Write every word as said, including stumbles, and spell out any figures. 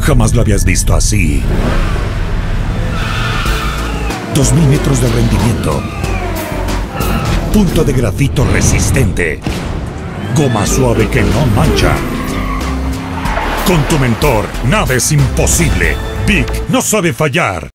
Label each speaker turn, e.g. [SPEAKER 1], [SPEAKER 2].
[SPEAKER 1] Jamás lo habías visto así. Dos mil metros de rendimiento. Punto de grafito resistente. Goma suave que no mancha. Con tu mentor, nada es imposible. Vic no sabe fallar.